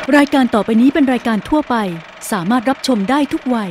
รายการต่อไปนี้เป็นรายการทั่วไปสามารถรับชมได้ทุกวัย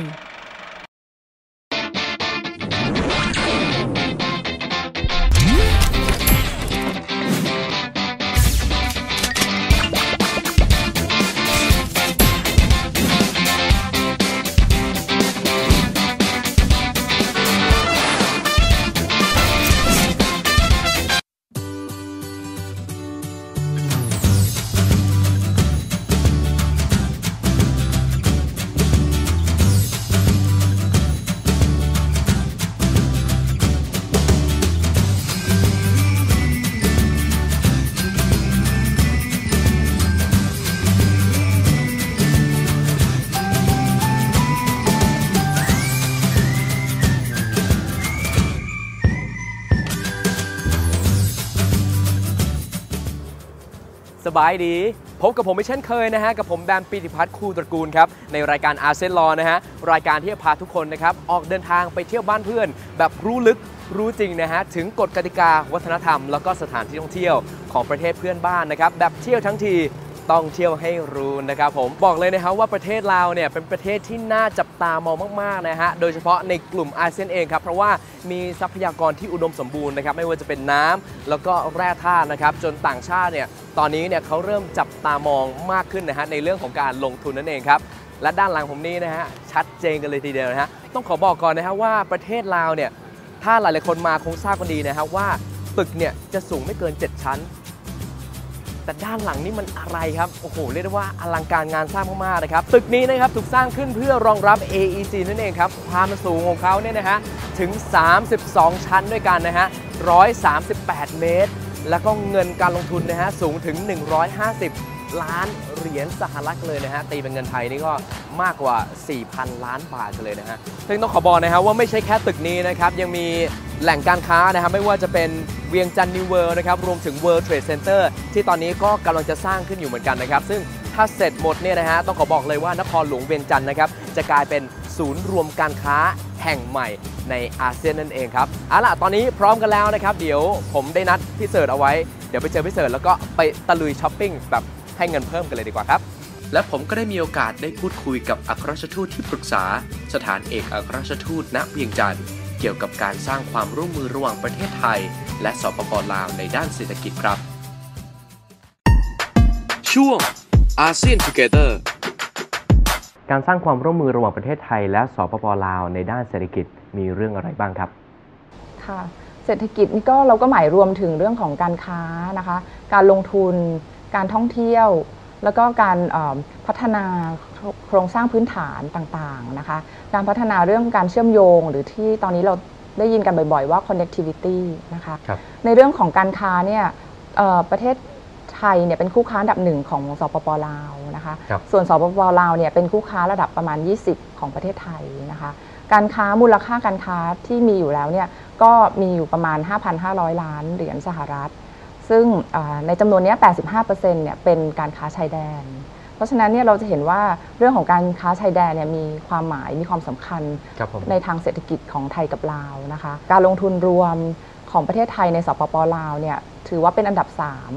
สบายดีพบกับผมไม่เช่นเคยนะฮะกับผมแบมปิติพัฒน์คูตระกูลครับในรายการอาเซียนลอนะฮะรายการที่จะพาทุกคนนะครับออกเดินทางไปเที่ยวบ้านเพื่อนแบบรู้ลึกรู้จริงนะฮะถึงกฎกติกาวัฒนธรรมแล้วก็สถานที่ท่องเที่ยวของประเทศเพื่อนบ้านนะครับแบบเที่ยวทั้งทีต้องเที่ยวให้รู้นะครับผมบอกเลยนะครับว่าประเทศลาวเนี่ยเป็นประเทศที่น่าจับตามองมากๆนะฮะโดยเฉพาะในกลุ่มอาเซียนเองครับเพราะว่ามีทรัพยากรที่อุดมสมบูรณ์นะครับไม่ว่าจะเป็นน้ำแล้วก็แร่ธาตุนะครับจนต่างชาติเนี่ยตอนนี้เนี่ยเขาเริ่มจับตามองมากขึ้นนะฮะในเรื่องของการลงทุนนั่นเองครับและด้านหลังผมนี้นะฮะชัดเจนกันเลยทีเดียวนะฮะต้องขอบอกก่อนนะฮะว่าประเทศลาวเนี่ยถ้าหลายๆคนมาคงทราบกันดีนะฮะว่าตึกเนี่ยจะสูงไม่เกิน7ชั้นแต่ด้านหลังนี่มันอะไรครับโอ้โหเรียกได้ว่าอลังการงานสร้างมากๆนะครับตึกนี้นะครับถูกสร้างขึ้นเพื่อรองรับ AEC นั่นเองครับความสูงของเขาเนี่ยนะฮะถึง32ชั้นด้วยกันนะฮะ138เมตรแล้วก็เงินการลงทุนนะฮะสูงถึง150ล้านเหรียญสหรัฐเลยนะฮะตีเป็นเงินไทยนี่ก็มากกว่า 4,000 ล้านบาทเลยนะฮะซึ่งต้องขอบอกนะครับว่าไม่ใช่แค่ตึกนี้นะครับยังมีแหล่งการค้านะครับไม่ว่าจะเป็นเวียงจันทร์นิวเวิลด์นะครับรวมถึง World Trade Center ที่ตอนนี้ก็กำลังจะสร้างขึ้นอยู่เหมือนกันนะครับซึ่งถ้าเสร็จหมดเนี่ยนะฮะต้องขอบอกเลยว่านครหลวงเวียงจันทร์นะครับจะกลายเป็นศูนย์รวมการค้าแห่งใหม่ในอาเซียนนั่นเองครับเอาล่ะตอนนี้พร้อมกันแล้วนะครับเดี๋ยวผมได้นัดพี่เสิร์ชเอาไว้เดี๋ยวไปเจอพี่เสิร์ชแล้วก็ไปตะลุยช้อปปิ้งแบบให้เงินเพิ่มกันเลยดีกว่าครับและผมก็ได้มีโอกาสได้พูดคุยกับอัครราชทูตที่ปรึกษาสถานเอกอัครราชทูตณเวียงจันทร์เกี่ยวกับการสร้างความร่วมมือระหว่างประเทศไทยและสปป.ลาวในด้านเศรษฐกิจครับช่วงอาเซียน Together การสร้างความร่วมมือระหว่างประเทศไทยและสปป.ลาวในด้านเศรษฐกิจมีเรื่องอะไรบ้างครับค่ะเศรษฐกิจนี่ก็เราก็หมายรวมถึงเรื่องของการค้านะคะการลงทุนการท่องเที่ยวแล้วก็การพัฒนาโครงสร้างพื้นฐานต่างๆนะคะการพัฒนาเรื่องการเชื่อมโยงหรือที่ตอนนี้เราได้ยินกันบ่อยๆว่า connectivity นะคะในเรื่องของการค้าเนี่ยประเทศไทยเนี่ยเป็นคู่ค้าอันดับหนึ่งของสปป.ลาวนะคะส่วนสปป.ลาวเนี่ยเป็นคู่ค้าระดับประมาณ20ของประเทศไทยนะคะการค้ามูลค่าการค้าที่มีอยู่แล้วเนี่ยก็มีอยู่ประมาณ 5,500 ล้านเหรียญสหรัฐซึ่งในจำนวนนี้ 85% เนี่ยเป็นการค้าชายแดนเพราะฉะนั้นเนี่ยเราจะเห็นว่าเรื่องของการค้าชายแดนเนี่ยมีความหมายมีความสำคัญในทางเศรษฐกิจของไทยกับลาวนะคะการลงทุนรวมของประเทศไทยในสปป.ลาวเนี่ยถือว่าเป็นอันดับ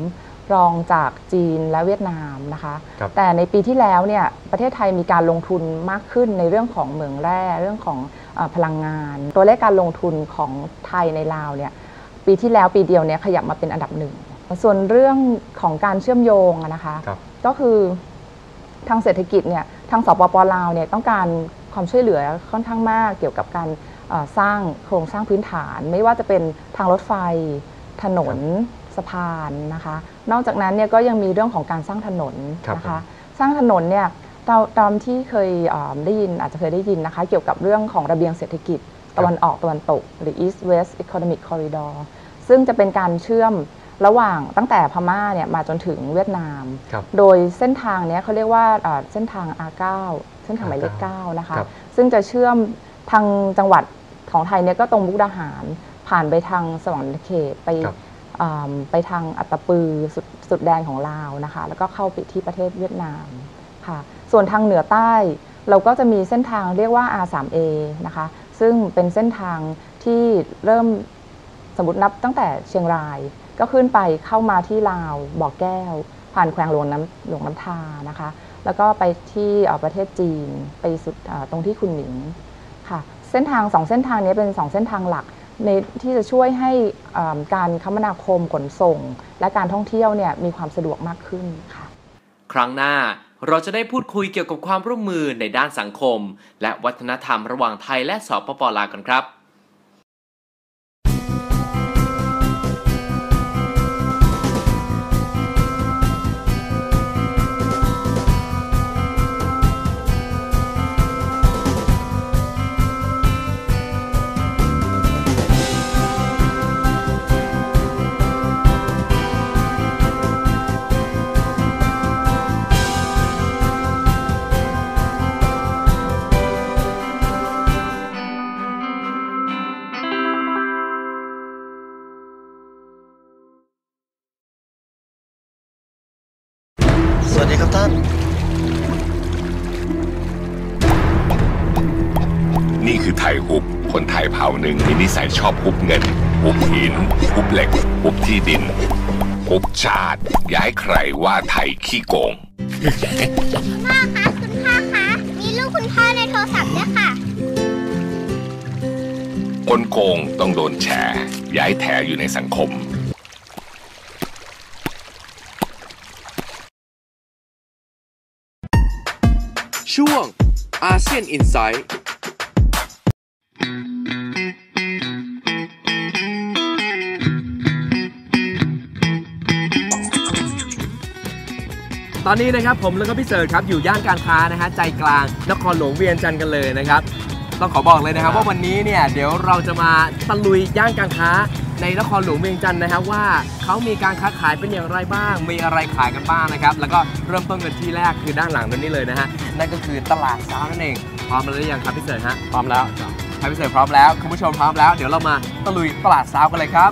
3รองจากจีนและเวียดนามนะคะแต่ในปีที่แล้วเนี่ยประเทศไทยมีการลงทุนมากขึ้นในเรื่องของเหมืองแร่เรื่องของพลังงานตัวเลขการลงทุนของไทยในลาวเนี่ยปีที่แล้วปีเดียวเนี่ยขยับมาเป็นอันดับหนึ่งส่วนเรื่องของการเชื่อมโยงนะคะก็คือทางเศรษฐกิจเนี่ยทางสปป.ลาวเนี่ยต้องการความช่วยเหลือค่อนข้างมากเกี่ยวกับการสร้างโครงสร้างพื้นฐานไม่ว่าจะเป็นทางรถไฟถนนสะพานนะคะนอกจากนั้นเนี่ยก็ยังมีเรื่องของการสร้างถนนนะคะสร้างถนนเนี่ยตามที่เคยได้ยินอาจจะเคยได้ยินนะคะเกี่ยวกับเรื่องของระเบียงเศรษฐกิจตะวันออกตะวันตกหรือ East West Economic Corridor ซึ่งจะเป็นการเชื่อมระหว่างตั้งแต่พม่าเนี่ยมาจนถึงเวียดนามโดยเส้นทางนี้เขาเรียกว่าเส้นทาง R9 เส้นทางหมายเลข9นะคะซึ่งจะเชื่อมทางจังหวัดของไทยเนี่ยก็ตรงมุกดาหารผ่านไปทางสวรรคเขตไปทางอัตตปือสุดแดนของลาวนะคะแล้วก็เข้าไปที่ประเทศเวียดนามค่ะส่วนทางเหนือใต้เราก็จะมีเส้นทางเรียกว่า R3A นะคะซึ่งเป็นเส้นทางที่เริ่มสมมตินับตั้งแต่เชียงรายก็ขึ้นไปเข้ามาที่ลาวบ่อแก้วผ่านแควงหลวงน้ำทานะคะแล้วก็ไปที่ประเทศจีนไปสุดตรงที่คุนหมิงค่ะเส้นทาง2เส้นทางนี้เป็น2เส้นทางหลักในที่จะช่วยให้การคมนาคมขนส่งและการท่องเที่ยวเนี่ยมีความสะดวกมากขึ้นค่ะครั้งหน้าเราจะได้พูดคุยเกี่ยวกับความร่วมมือในด้านสังคมและวัฒนธรรมระหว่างไทยและสปป.ลาวกันครับสวัสดีครับท่านนี่คือไทยฮุบคนไทยเผ่าหนึ่งมีนิสัยชอบฮุบเงินฮุบหินฮุบเหล็กฮุบที่ดินฮุบชาติย้ายใครว่าไทยขี้โกงคุณพ่อคะคุณพ่อคะมีลูกคุณพ่อในโทรศัพท์ด้วยค่ะคนโกงต้องโดนแฉย้ายแถอยู่ในสังคมช่วงอาเซียนอินไซต์ตอนนี้นะครับผมแล้วก็พี่เสิร์ชครับอยู่ย่านการค้านะฮะใจกลางนครหลวงเวียงจันทร์กันเลยนะครับต้องขอบอกเลยนะครับว่าวันนี้เนี่ยเดี๋ยวเราจะมาตะลุยย่านการค้าในนครหลวงเวียงจันทร์นะครับว่าเขามีการค้าขายเป็นอย่างไรบ้างมีอะไรขายกันบ้างนะครับแล้วก็เริ่มต้นกันที่แรกคือด้านหลังนี้เลยนะฮะนั่นก็คือตลาดเช้านั่นเองพร้อมแล้วหรือยังครับพี่เสิร์ชฮะพร้อมแล้วครับพี่เสิร์ชพร้อมแล้วคุณผู้ชมพร้อมแล้วเดี๋ยวเรามาตะลุยตลาดเช้ากันเลยครับ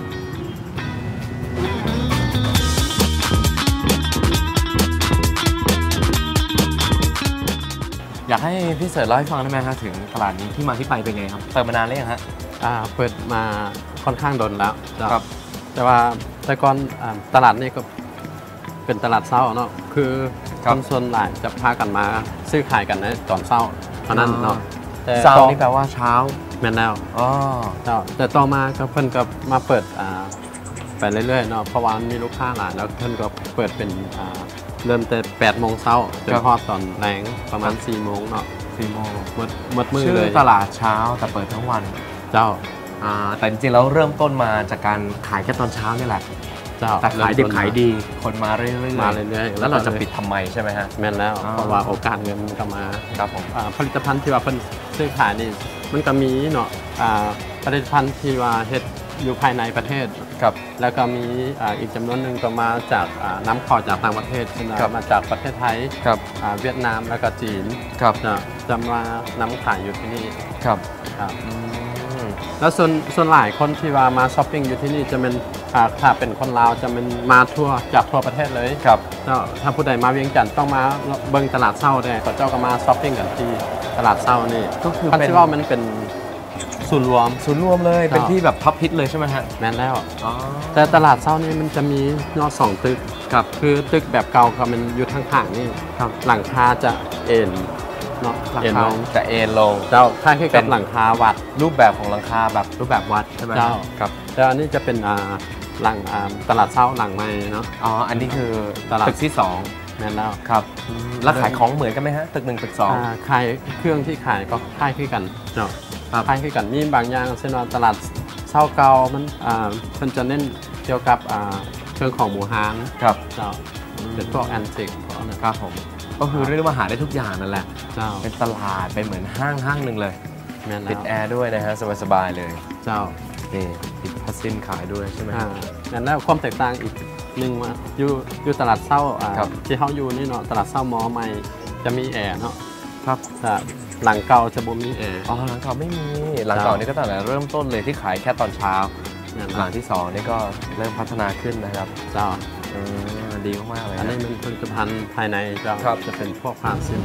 อยากให้พี่เสิร์ชเล่าให้ฟังได้ไหมฮะถึงตลาดนี้ที่มาที่ไปเป็นไงครับเปิดมานานหรือยังฮะเปิดมาค่อนข้างโดนแล้วครับแต่ว่าแต่ก่อนตลาดนี้ก็เป็นตลาดเช้าเนาะคือคนส่วนใหญ่จะพากันมาซื้อขายกันในตอนเช้าเพราะนั้นเนาะเช้านี่แปลว่าเช้าแม่นแล้วแต่ต่อมาก็เพิ่นก็มาเปิดไปเรื่อยๆเนาะเพราะว่ามีลูกค้าหลายแล้วเพิ่นก็เปิดเป็นเริ่มแต่8 โมงเช้าจนพอตอนแรงประมาณ4 โมงเนาะ 4 โมงมืดมืดเลยชื่อตลาดเช้าแต่เปิดทั้งวันเจ้าแต่จริงๆแล้วเริ่มต้นมาจากการขายแค่ตอนเช้านี่แหละแต่ขายดิบขายดีคนมาเรื่อยๆแล้วเราจะปิดทำไมใช่ไหมฮะแม่นแล้วเพราะว่าโอกาสเงินมันก็มาครับผมผลิตภัณฑ์ที่ว่าเพิ่นซื้อขายนี่มันก็มีเนาะผลิตภัณฑ์ที่ว่าเฮ็ดอยู่ภายในประเทศครับแล้วก็มีอีกจำนวนหนึ่งก็มาจากน้ำเข้าจากต่างประเทศมาจากประเทศไทยครับเวียดนามแล้วก็จีนครับจะมานำขายอยู่ที่นี่ครับแล้วส่วนหลายคนที่ว่ามาช้อปปิ้งอยู่ที่นี่จะเป็นถ้าเป็นคนลาวจะเป็นมาทั่วจากทั่วประเทศเลยครับถ้าผู้ใดมาเวียงจันทร์ต้องมาเบิ่งตลาดเช้าได้ก็เจ้าก็มาช้อปปิ้งกันที่ตลาดเช้านี่ก็คือเป็นว่ามันเป็นศูนย์รวมเลยเป็นที่แบบท็อปฮิตเลยใช่ไหมฮะแม่นแล้วแต่ตลาดเช้านี่มันจะมีนอก2 ตึกครับคือตึกแบบเก่าก็มันอยู่ทางข้างนี่หลังคาจะเอ็นเนาะเอ็นลงจะเอ็นลงเจ้าคล้ายๆกับหลังคาวัดรูปแบบของหลังคาแบบรูปแบบวัดใช่ไหมเจ้าครับแล้วอันนี้จะเป็นหลังตลาดเช้าหลังใหม่เนาะอันนี้คือตลาดตึกที่2 นั่นแล้วครับแล้วขายของเหมือนกันไหมฮะตึก1ตึก2 ขายเครื่องที่ขายก็คล้ายขึ้นกันเนาะคล้ายขึ้นกันมีบางอย่างเช่นว่าตลาดเช้าเก่ามันจะเน้นเกี่ยวกับเครื่องของหมูฮานครับเจ้าเป็นพวกแอนติกครับผมก็คือเรียกว่าหาได้ทุกอย่างนั่นแหละเป็นตลาดเป็นเหมือนห้างหนึ่งเลยติดแอร์ด้วยนะฮะสบายๆเลยเจ้านี่ติดพัสซินขายด้วยใช่ไหมนั่นแล้วความแตกต่างอีกหนึ่งว่าอยู่ตลาดเช้าที่เขาอยู่นี่เนาะตลาดเช้ามอใหม่จะมีแอร์เนาะครับหลังเก่าจะบ่มีแอร์หลังเก่าไม่มีหลังเก่านี่ก็ตั้งแต่เริ่มต้นเลยที่ขายแค่ตอนเช้าหลังที่2นี่ก็เริ่มพัฒนาขึ้นนะครับเจ้าดีมากๆเลยอันนี้มันผลิตภัณฑ์ภายในจะเป็นพวกผ้าสิ้น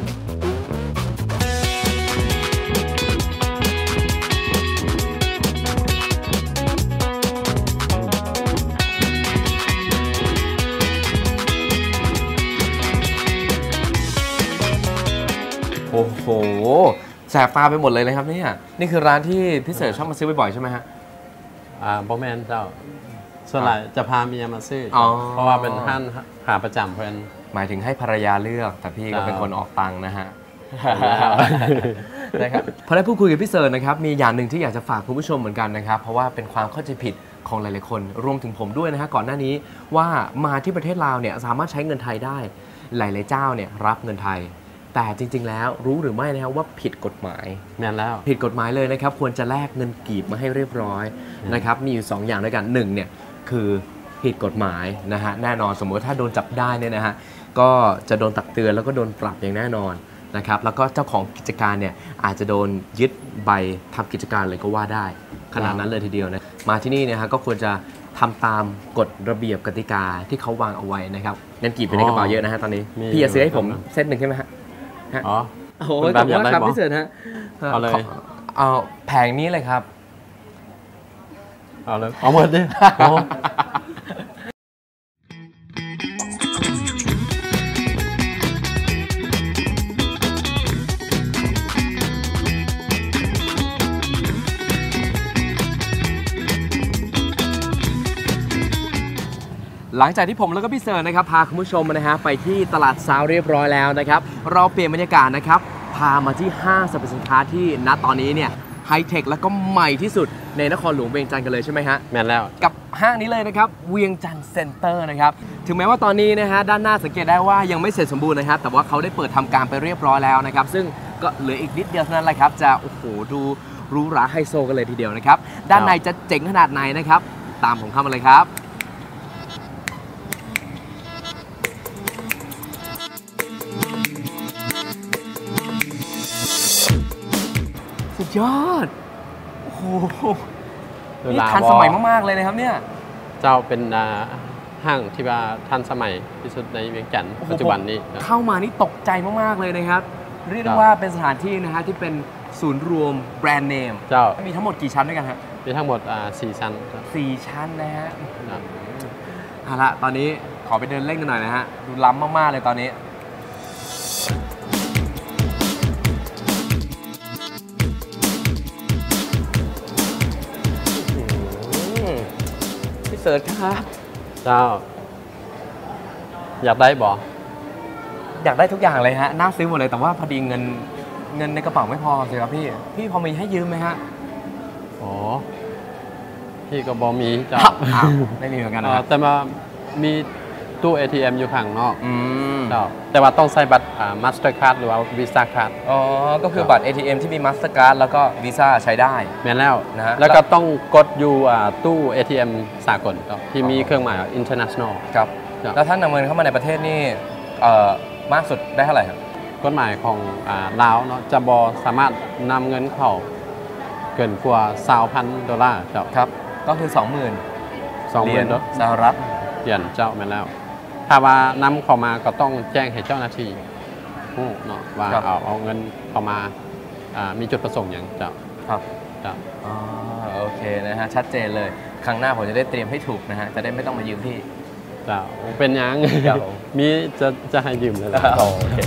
คโอ้โหแสบตาไปหมดเลยนะครับเนี่ยนี่คือร้านที่พี่เสิร์ชชอบมาซื้อบ่อยๆใช่ไหมฮะบอแมนเจ้าส่วนใหญ่จะพาเมียมาซื้อเพราะว่าเป็นท่านขาประจำเพื่อนหมายถึงให้ภรรยาเลือกแต่พี่ก็เป็นคนออกตังค์นะฮะนะครับพอได้พูดคุยกับพี่เสิร์ชนะครับมีอย่างหนึ่งที่อยากจะฝากคุณผู้ชมเหมือนกันนะครับเพราะว่าเป็นความเข้าใจผิดของหลายๆคนรวมถึงผมด้วยนะฮะก่อนหน้านี้ว่ามาที่ประเทศลาวเนี่ยสามารถใช้เงินไทยได้หลายๆเจ้าเนี่ยรับเงินไทยแต่จริงๆแล้วรู้หรือไม่นะครับว่าผิดกฎหมายแน่นแล้วผิดกฎหมายเลยนะครับควรจะแลกเงินกีบมาให้เรียบร้อยนะครับมีอยู่2อย่างด้วยกัน1เนี่ยคือผิดกฎหมายนะฮะแน่นอนสมมติถ้าโดนจับได้เนี่ยนะฮะก็จะโดนตักเตือนแล้วก็โดนปรับอย่างแน่นอนนะครับแล้วก็เจ้าของกิจการเนี่ยอาจจะโดนยึดใบทำกิจการเลยก็ว่าได้ขนาดนั้นเลยทีเดียวนะมาที่นี่เนี่ยฮะก็ควรจะทำตามกฎระเบียบกติกาที่เขาวางเอาไว้นะครับเงินกีบอยู่ในกระเป๋าเยอะนะฮะตอนนี้พี่จะซื้อให้ผมเซตหนึ่งใช่ไหมฮะอ๋อโอ้โหขอบคุณครับพี่เสิร์ชฮะเอาเลยเอาแผงนี้เลยครับเอาเลยเอาหมดดิหลังจากที่ผมแล้วก็พี่เสิร์ชนะครับพาคุณผู้ชมนะฮะไปที่ตลาดซาวเรียบร้อยแล้วนะครับเราเปลี่ยนบรรยากาศนะครับพามาที่ห้างสรรพสินค้าที่ณตอนนี้เนี่ยไฮเทคแล้วก็ใหม่ที่สุดในนครหลวงเวียงจันทร์กันเลยใช่ไหมฮะแม่นแล้วกับห้างนี้เลยนะครับเวียงจันทร์เซ็นเตอร์นะครับถึงแม้ว่าตอนนี้นะฮะด้านหน้าสังเกตได้ว่ายังไม่เสร็จสมบูรณ์นะครับแต่ว่าเขาได้เปิดทำการไปเรียบร้อยแล้วนะครับซึ่งก็เหลืออีกนิดเดียวเท่านั้นแหละครับจะโอ้โหดูหรูหราไฮโซกันเลยทีเดียวนะครับด้านในจะเจ๋งขนาดไหนนะครับตามผมเข้ามาเลยครับสุดยอดโอ้โหนี่ทันสมัยมากๆเลยนะครับเนี่ยเจ้าเป็นห้างที่ว่าทันสมัยที่สุดในเวียงจันทร์ปัจจุบันนี้เข้ามานี่ตกใจมากๆเลยนะครับเรียกได้ว่าเป็นสถานที่นะฮะที่เป็นศูนย์รวมแบรนด์เนมเจ้ามีทั้งหมดกี่ชั้นด้วยกันฮะมีทั้งหมด4 ชั้น 4 ชั้นนะฮะเอาละตอนนี้ขอไปเดินเล่นกันหน่อยนะฮะดูล้ำมากๆเลยตอนนี้เสิร์ชครับเจ้าอยากได้บ่อยากได้ทุกอย่างเลยฮะน่าซื้อหมดเลยแต่ว่าพอดีเงินในกระเป๋าไม่พอสิครับพี่พอมีให้ยืมไหมฮะอ๋อพี่ก็บอมีเจ้าไม่มีเหมือนกันนะแต่มามีตู้ ATM อยู่ข้างนอกเจ้าแต่ว่าต้องใช้บัตรMastercard หรือว่า Visa Card อ๋อก็คือบัตร ATM ที่มี Mastercard แล้วก็ Visa ใช้ได้แม่นแล้วนะฮะแล้วก็ต้องกดอยู่ตู้ ATM สากลที่มีเครื่องหมาย International ครับแล้วท่านนำเงินเข้ามาในประเทศนี่มากสุดได้เท่าไหร่ครับกฎหมายของลาวเนาะจะบสามารถนำเงินเข้าเกินกว่า$20,000เจ้าครับก็คือ 20,000 เหรียญสหรัฐเหรียญเจ้าแม่นแล้วถ้าว่านำเข้ามาก็ต้องแจ้งให้เจ้าหน้าที่เนาะว่าเอาเงินเข้ามามีจุดประสงค์อย่างเจ้าครับเจ้าโอเคนะฮะชัดเจนเลยครั้งหน้าผมจะได้เตรียมให้ถูกนะฮะจะได้ไม่ต้องมายืมพี่เจ้าเป็นยังมีจะให้ยืมเลยโอเค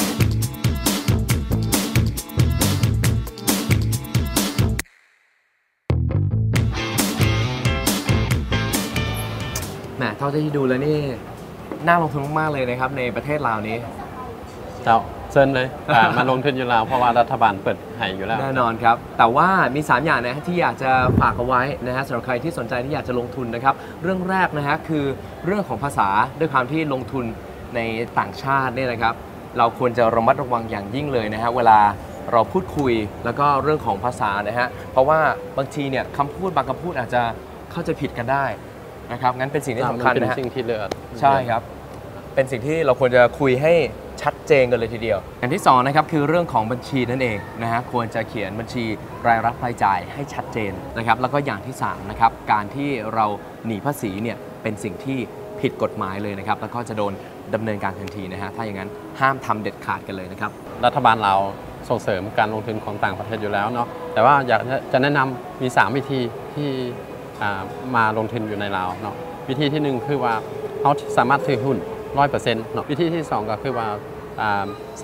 เท่าที่ดูแล้วนี่น่าลงทุนมากๆเลยนะครับในประเทศลาวนี้เจ้าเชิญเลยมาลงทุนอยู่ลาวเพราะว่ารัฐบาลเปิดให้อยู่แล้วแน่นอนครับแต่ว่ามี3อย่างนะที่อยากจะฝากเอาไว้นะฮะสำหรับใครที่สนใจที่อยากจะลงทุนนะครับเรื่องแรกนะฮะคือเรื่องของภาษาด้วยความที่ลงทุนในต่างชาติเนี่ยนะครับเราควรจะระมัดระวังอย่างยิ่งเลยนะฮะเวลาเราพูดคุยแล้วก็เรื่องของภาษานะฮะเพราะว่าบางทีเนี่ยคำพูดบางคำพูดอาจจะเข้าใจผิดกันได้นะครับงั้นเป็นสิ่งที่สำคัญนะฮะเป็นสิ่งที่เลือดใช่ครับเป็นสิ่งที่เราควรจะคุยให้ชัดเจนกันเลยทีเดียวอย่างที่2นะครับคือเรื่องของบัญชีนั่นเองนะฮะควรจะเขียนบัญชีรายรับรายจ่ายให้ชัดเจนนะครับแล้วก็อย่างที่3นะครับการที่เราหนีภาษีเนี่ยเป็นสิ่งที่ผิดกฎหมายเลยนะครับแล้วก็จะโดนดำเนินการทันทีนะฮะถ้าอย่างนั้นห้ามทำเด็ดขาดกันเลยนะครับรัฐบาลเราส่งเสริมการลงทุนของต่างประเทศอยู่แล้วเนาะแต่ว่าอยากจะแนะนำมี3วิธีที่มาลงทุนอยู่ในลาวเนาะวิธีที่1คือว่าเขาสามารถถือหุ้น 100% เนาะวิธีที่2ก็คือว่าสามารถ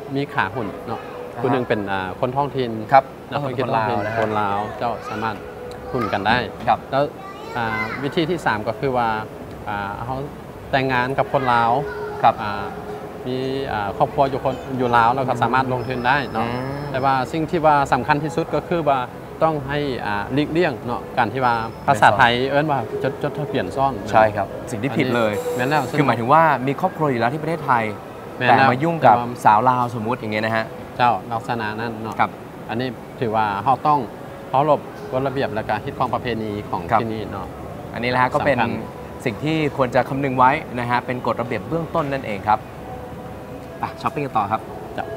มีขาหุ่นเนาะคนหนึ่งเป็นคนท้องถิ่นครับนักธุรกิจคนท้องลาวถิ่นนะคฮะนลาวเจ้าสามารถหุ่นกันได้ครับแล้ววิธีที่ 3 ก็คือว่าเขาแต่งงานกับคนลาวครับมีครอบครัวอยู่ลาวแล้วก็สามารถลงทุนได้เนาะแต่ว่าสิ่งที่ว่าสำคัญที่สุดก็คือว่าต้องให้หลีกเลี่ยงเนาะการที่ว่าภาษาไทยว่าจดทะเบียนซ่อนใช่ครับสิ่งที่ผิดเลยแม้แล้วคือหมายถึงว่ามีครอบครัวอยู่แล้วที่ประเทศไทยแต่มายุ่งกับสาวลาวสมมุติอย่างเงี้ยนะฮะเจ้าลักษณะนั้นเนาะครับอันนี้ถือว่าเขาต้องเคารพกฎระเบียบและการฮิตของประเพณีของที่นี่เนาะอันนี้แหละฮะก็เป็นสำคัญสิ่งที่ควรจะคำนึงไว้นะฮะเป็นกฎระเบียบเบื้องต้นนั่นเองครับไปช้อปปิ้งกันต่อครับ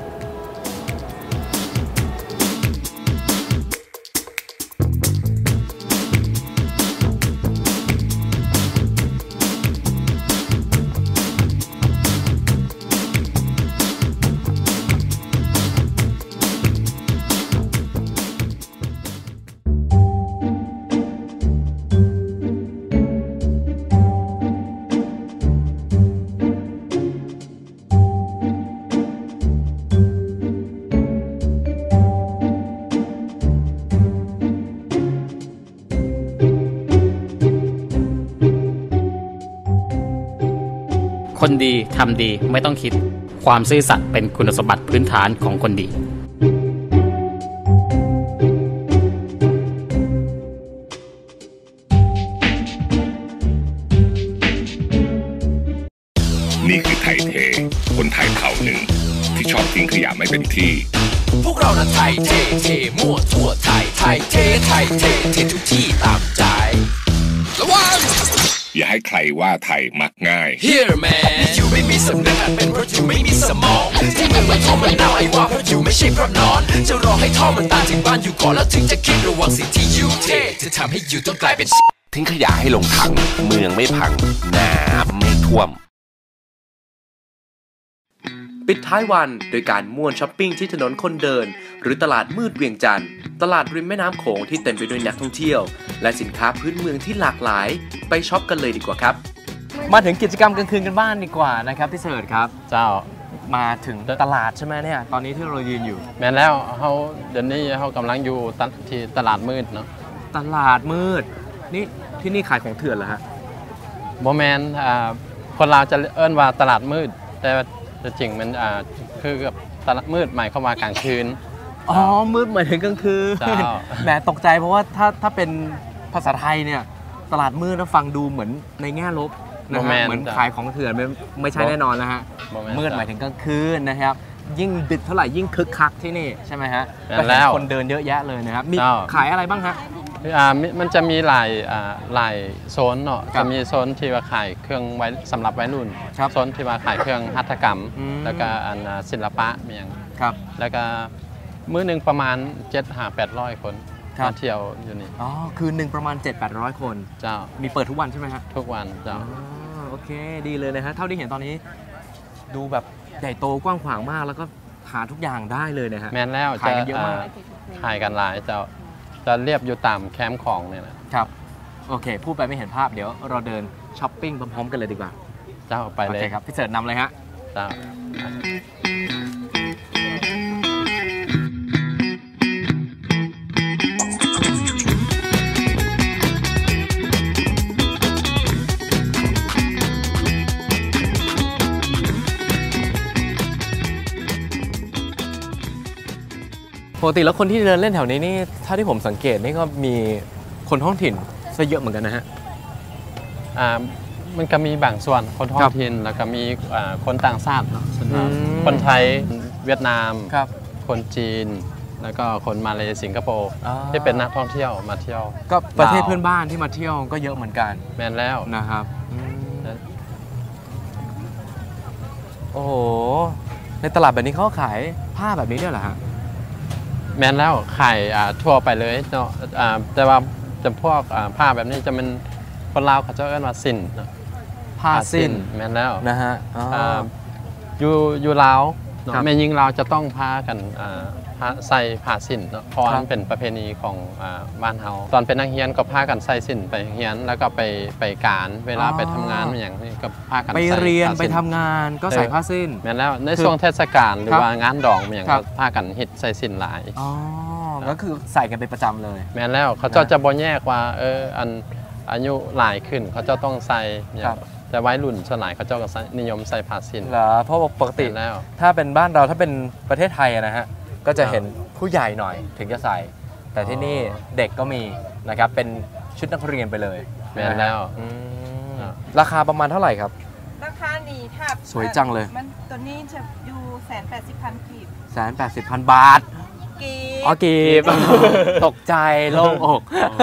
คนดีทำดีไม่ต้องคิดความซื่อสัตย์เป็นคุณสมบัติพื้นฐานของคนดีนี่คือไทยเท คนไทยเผ่าหนึ่งที่ชอบทิ้งขยะไม่เป็นที่พวกเราน่ะไทยเทเทมั่วทั่วไทยไทยเทไทยเทเททุกที่ตามใจระวังอย่าให้ใครว่าไทยมักง่าย Here man นี่อยู่ไม่มีสำนึกอาจเป็นเพราะอยู่ไม่มีสมองที่มึงมาท่อมันน่าไอ้ว่าเพราะอยู่ไม่ใช่เพราะนอนจะรอให้ท่อมันตายถึงบ้านอยู่ก่อนแล้วถึงจะคิดระวังสิ่งที่อยู่เทจะทำให้อยู่ต้องกลายเป็นทิ้งขยะให้ลงถังเมืองไม่พังน้ำไม่ท่วมปิดท้ายวันโดยการม่วนช้อปปิ้งที่ถนนคนเดินหรือตลาดมืดเวียงจันทร์ตลาดริมแม่น้ำโขงที่เต็มไปด้วยนักท่องเที่ยวและสินค้าพื้นเมืองที่หลากหลายไปช็อปกันเลยดีกว่าครับมาถึงกิจกรรมกลางคืนกันบ้างดีกว่านะครับพี่เสิร์ชครับเจ้ามาถึงตลาดใช่ไหมเนี่ยตอนนี้ที่เรายืนอยู่แม้แล้วเขาเดี๋ยวนี้เขากำลังอยู่ที่ตลาดมืดเนาะตลาดมืดนี่ที่นี่ขายของเถื่อนเหรอฮะโมแมนคนเราจะเอิ้นว่าตลาดมืดแต่จริงมันคือกับตลาดมืดหมายเข้ามากลางคืนอ๋อมืดหมายถึงกลางคืนแหมตกใจเพราะว่าถ้าเป็นภาษาไทยเนี่ยตลาดมืดแล้วฟังดูเหมือนในแง่ลบนะฮะเหมือนขายของเถื่อนไม่ใช่แน่นอนนะฮะมืดหมายถึงกลางคืนนะครับยิ่งดึกเท่าไหร่ยิ่งคึกคักที่นี่ใช่ไหมฮะแล้วคนเดินเยอะแยะเลยนะครับมีขายอะไรบ้างฮะมันจะมีหลายโซนเนาะจะมีโซนที่ว่าขายเครื่องไว้สำหรับวัยรุ่นโซนที่ว่าขายเครื่องหัตถกรรมแล้วก็ศิลปะมีอย่างแล้วก็มื้อหนึ่งประมาณ 700-800 คนมาเที่ยวอยู่นี่อ๋อคืนหนึ่งประมาณ 700-800 คนเจ้ามีเปิดทุกวันใช่ไหมฮะทุกวันเจ้าโอเคดีเลยนะฮะเท่าที่เห็นตอนนี้ดูแบบใหญ่โตกว้างขวางมากแล้วก็หาทุกอย่างได้เลยนะฮะแม้แล้วขายกันเยอะมากขายกันหลายจะเรียบอยู่ตามแคมป์ของเนี่ยนะครับโอเคพูดไปไม่เห็นภาพเดี๋ยวเราเดินช้อปปิ้งพร้อมๆกันเลยดีกว่าเจ้าไปเลยโอเคครับพี่เสิร์ชนำเลยฮะเจ้าปกติแล้วคนที่เดินเล่นแถวนี้นี่ถ้าที่ผมสังเกตนี่ก็มีคนท้องถิ่นซะเยอะเหมือนกันนะฮะมันก็มีบางส่วนคนท้องถิ่นแล้วก็มีคนต่างชาติคนไทยเวียดนามคนจีนแล้วก็คนมาเลสิงคโปร์ที่เป็นนักท่องเที่ยวมาเที่ยวก็ประเทศเพื่อนบ้านที่มาเที่ยวก็เยอะเหมือนกันแม่นแล้วนะครับโอ้โหในตลาดแบบนี้เขาขายผ้าแบบนี้ด้วยเหรอฮะแม้นแล้วขายทั่วไปเลยเนาะแต่ว่าจะพวกผ้าแบบนี้จะเป็นคนลาวเขาจะเรียกว่าสินผ้าสินแม้นแล้วนะฮะอยู่ลาวแม่ยิงลาวจะต้องพากันใส่ผ้าสิ้นเนาะเพราะมันเป็นประเพณีของบ้านเฮาตอนเป็นนักเรียนก็พากันใส่สิ้นไปเรียนแล้วก็ไปการเวลาไปทำงานอย่างนี้ก็พากันไปเรียนไปทำงานก็ใส่ผ้าสิ้นแม่นแล้วในช่วงเทศกาลหรือว่างานดองอย่างก็พากันฮิตใส่สิ้นหลายก็คือใส่กันเป็นประจำเลยแม่นแล้วเขาจะบ่แยกว่าอันอายุหลายขึ้นเขาจะต้องใส่แต่วัยรุ่นส่วนใหญ่เขาเจ้าก็นิยมใส่ผ้าสิ้นเหรอเพราะปกติแล้วถ้าเป็นบ้านเราถ้าเป็นประเทศไทยนะฮะก็จะเห็นผู้ใหญ่หน่อยถึงจะใส่แต่ที่นี่เด็กก็มีนะครับเป็นชุดนักเรียนไปเลยแม่นแล้วราคาประมาณเท่าไหร่ครับราคานี่ถ้าสวยจังเลยมันตัวนี้จะอยู่180,000 กีบ 180,000 บาทกีบตกใจโล่งอก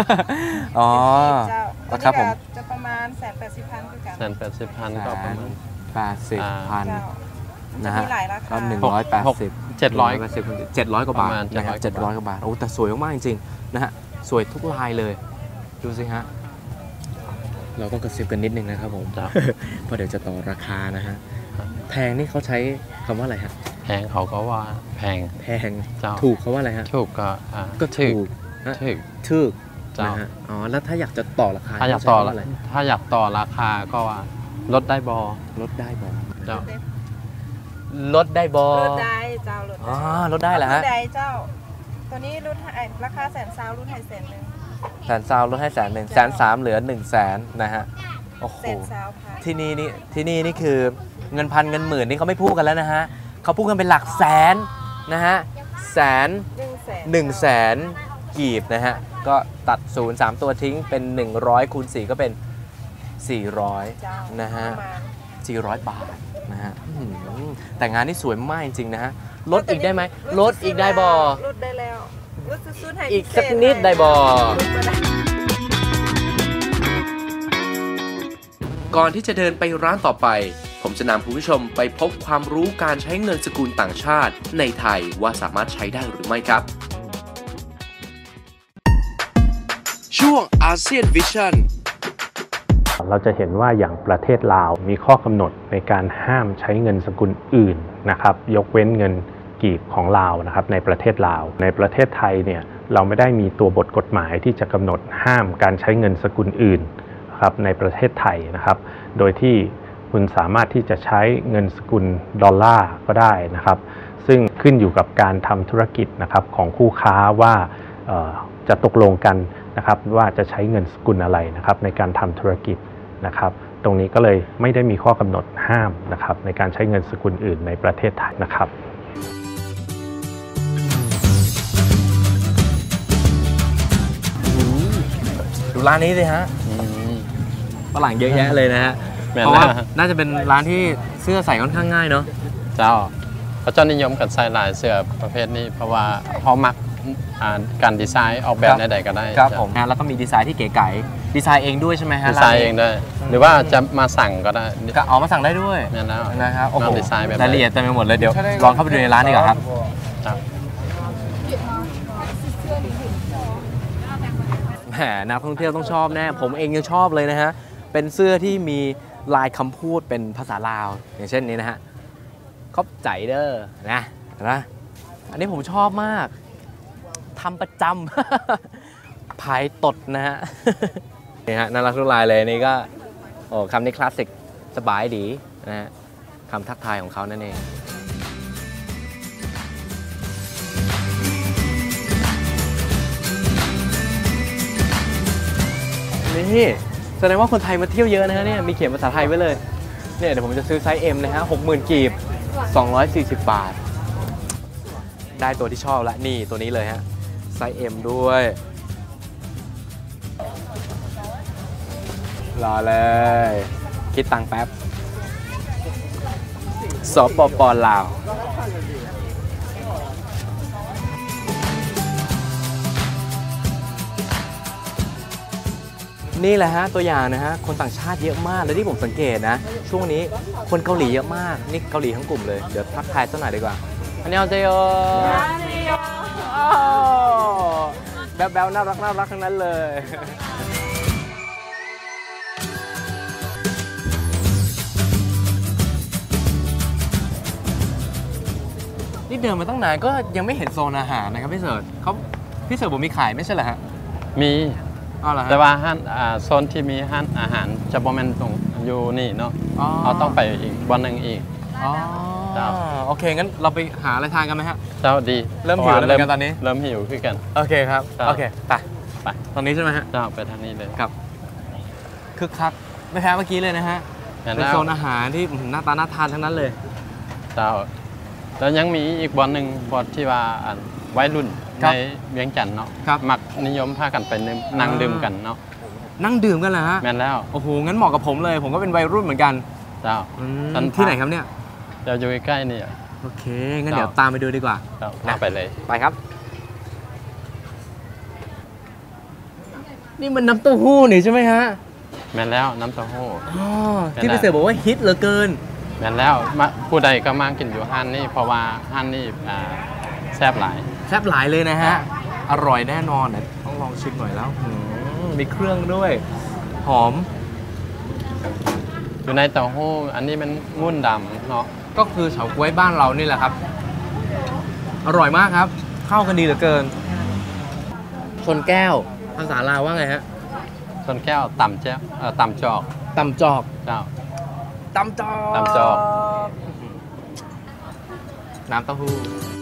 ครับผมจะประมาณ180,000คือกัน 180,000ก็ประมาณ 80,000นะฮะก็180 700กว่าบาทนะครับ700 กว่าบาทโอ้แต่สวยมากจริงๆนะฮะสวยทุกลายเลยดูสิฮะเราต้องกระซิบกันนิดนึงนะครับผมเพราะเดี๋ยวจะต่อราคานะฮะแพงนี่เขาใช้คำว่าอะไรฮะแพงเขาก็ว่าแพงถูกเขาว่าอะไรฮะถูกก็ถูกนะฮะแล้วถ้าอยากจะต่อราคาถ้าอยากต่อราคาก็ว่าลดได้บอลดได้บอเจ้าลดได้บอลดได้เจ้าลดได้เหรอฮะลดได้เจ้าตัวนี้ลดราคา100,000ลดให้ 100,000ลดให้100,000เหลือ100,000นะฮะโอ้โหที่นี่นี่คือเงินพันเงินหมื่นนี่เขาไม่พูดกันแล้วนะฮะเขาพูดกันเป็นหลักแสนนะฮะ100,000 กีบนะฮะก็ตัด0 3ตัวทิ้งเป็น100คูณ4ก็เป็น400นะฮะ400 บาทนะฮะแต่งานนี่สวยมากจริงๆนะฮะลดอีกได้ไหมลดอีกได้บอลดได้แล้วลดสุดๆให้อีกสักนิดได้บอก่อนที่จะเดินไปร้านต่อไปผมจะนำคุณผู้ชมไปพบความรู้การใช้เงินสกุลต่างชาติในไทยว่าสามารถใช้ได้หรือไม่ครับช่วงอาเซียนวิชั่นเราจะเห็นว่าอย่างประเทศลาวมีข้อกำหนดในการห้ามใช้เงินสกุลอื่นนะครับยกเว้นเงินกีบของลาวนะครับในประเทศลาวในประเทศไทยเนี่ยเราไม่ได้มีตัวบทกฎหมายที่จะกำหนดห้ามการใช้เงินสกุลอื่นครับในประเทศไทยนะครับโดยที่คุณสามารถที่จะใช้เงินสกุลดอลลาร์ก็ได้นะครับซึ่งขึ้นอยู่กับการทำธุรกิจนะครับของคู่ค้าว่าจะตกลงกันนะครับว่าจะใช้เงินสกุลอะไรนะครับในการทำธุรกิจนะครับตรงนี้ก็เลยไม่ได้มีข้อกำหนดห้ามนะครับในการใช้เงินสกุลอื่นในประเทศไทยนะครับดูร้านนี้สิฮะฝรั่งเยอะแยะเลยนะฮะเพราะว่าน่าจะเป็นร้านที่เสื้อใส่ค่อนข้างง่ายเนาะเจ้าเขาจะนิยมกันใส่ลายเสื้อประเภทนี้เพราะว่าเขามักการดีไซน์ออกแบบใดๆก็ได้ครับผมแล้วก็มีดีไซน์ที่เก๋ไก๋ดีไซน์เองด้วยใช่ไหมฮะดีไซน์เองได้หรือว่าจะมาสั่งก็ได้มาสั่งได้ด้วยนั่นแล้วนะครับโอ้โหดีไซน์แบบรายละเอียดเต็มไปหมดเลยเดี๋ยวลองเข้าไปดูในร้านดีกว่าครับแหมนักท่องเที่ยวต้องชอบแน่ผมเองยังชอบเลยนะฮะเป็นเสื้อที่มีลายคำพูดเป็นภาษาลาวอย่างเช่นนี้นะฮะขอบใจเด้อนะอันนี้ผมชอบมากทำประจำพายตดนะฮะนี่ฮะน่ารักทุกลายเลยนี่ก็คำนี้คลาสสิกสบายดีนะฮะคำทักทายของเขานั่นเองนี่แสดงว่าคนไทยมาเที่ยวเยอะนะฮะเนี่ยมีเขียนภาษาไทยไว้เลยเนี่ยเดี๋ยวผมจะซื้อไซส์ M นะฮะ 60,000 กีบ240 บาทได้ตัวที่ชอบละนี่ตัวนี้เลยฮะไซส์ M ด้วยรอเลยคิดตังค์แป๊บสปป.ลาวนี่แหละฮะตัวอย่างนะฮะคนต่างชาติเยอะมากและที่ผมสังเกตนะช่วงนี้คนเกาหลีเยอะมากนี่เกาหลีทั้งกลุ่มเลยเดี๋ยวทักทายสักหน่อยดีกว่าอันนี้เอาใจโยแบ๊วๆน่ารักทั้งนั้นเลยนนี่เดินมาตั้งนานก็ยังไม่เห็นโซนอาหารนะครับพี่เสิร์ชพี่เสิร์ชบอกมีขายไม่ใช่เหรอฮะมีอ๋อเหรอฮะแต่ว่าห้านโซนที่มีห้านอาหารจะบ่แม่นตรงอยู่นี่เนาะเราต้องไปอีกวันหนึ่งอีกโอเคงั้นเราไปหาอะไรทานกันไหมฮะเจ้าดีเริ่มหิวแล้วกันตอนนี้เริ่มหิวขึ้นกันโอเคครับโอเคไปตอนนี้ใช่ไหมฮะเจ้าไปทางนี้เลยครับคึกคักไม่แพ้เมื่อกี้เลยนะฮะเป็นโซนอาหารที่หน้าตาน่าทานทั้งนั้นเลยเจ้าแล้วยังมีอีกบ่อนหนึ่งบ่อนที่ว่าวัยรุ่นในเวียงจันทน์เนาะมักนิยมพากันไปนั่งดื่มกันเนาะนั่งดื่มกันเหรอฮะแม่นแล้วโอ้โหงั้นเหมาะกับผมเลยผมก็เป็นวัยรุ่นเหมือนกันเจ้าที่ไหนครับเนี่ยเราอยู่ใกล้ๆนี่โอเคงั้นเดี๋ยวตามไปดูดีกว่าไปเลยไปครับนี่มันน้ำเต้าหู้นี่ใช่ไหมฮะแม่นแล้วน้ำเต้าหู้ที่พี่เสือบอกว่าฮิตเหลือเกินแม่นแล้วผู้ใดก็มากินอยู่ห้านนี่เพราะว่าห้านนี่แซ่บหลายเลยนะฮะอร่อยแน่นอนต้องลองชิมหน่อยแล้วมีเครื่องด้วยหอมอยู่ในเต้าหู้อันนี้มันงุ่นดำเนาะก็คือเฉาก๊วยบ้านเรานี่แหละครับอร่อยมากครับเข้ากันดีเหลือเกินชนแก้วภาษาลาวว่าไงฮะชนแก้วต่ำจอกเจ้าต่ำจอกตำจอกน้ำเต้าหู้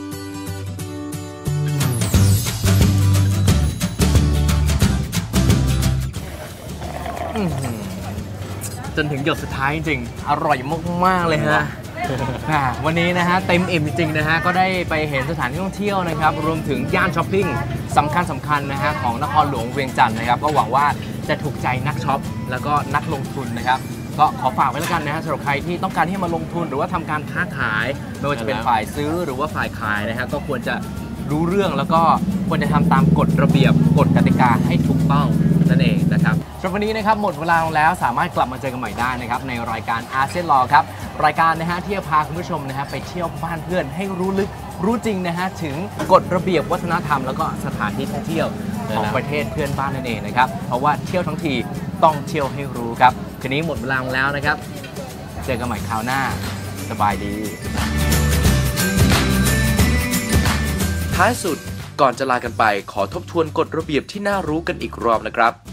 จนถึงหยดสุดท้ายจริงๆอร่อยมากๆเลยฮะวันนี้นะฮะเต็มอิ่มจริงๆนะฮะก็ได้ไปเห็นสถานที่ท่องเที่ยวนะครับรวมถึงย่านช้อปปิ้งสำคัญนะฮะของนครหลวงเวียงจันทร์นะครับก็หวังว่าจะถูกใจนักช็อปแล้วก็นักลงทุนนะครับก็ขอฝากไว้แล้วกันนะฮะสำหรับใครที่ต้องการที่มาลงทุนหรือว่าทำการค้าขายไม่ว่าจะเป็นฝ่ายซื้อหรือว่าฝ่ายขายนะฮะก็ควรจะรู้เรื่องแล้วก็ควรจะทำตามกฎระเบียบกฎกติกาให้ถูกต้องนั่นเองนะครับสำหรับวันนี้นะครับหมดเวลาลงแล้วสามารถกลับมาเจอกันใหม่ได้นะครับในรายการอาเซียนลอครับรายการนะฮะที่จะพาคุณผู้ชมนะฮะไปเที่ยวบ้านเพื่อนให้รู้ลึกรู้จริงนะฮะถึงกฎระเบียบวัฒนธรรมแล้วก็สถานที่ท่องเที่ยวของประเทศเพื่อนบ้านนั่นเองนะครับเพราะว่าเที่ยวทั้งทีต้องเที่ยวให้รู้ครับคืนนี้หมดเวลาลงแล้วนะครับเจอกันใหม่คราวหน้าสบายดีท้ายสุดก่อนจะลากันไปขอทบทวนกฎระเบียบที่น่ารู้กันอีกรอบนะครับ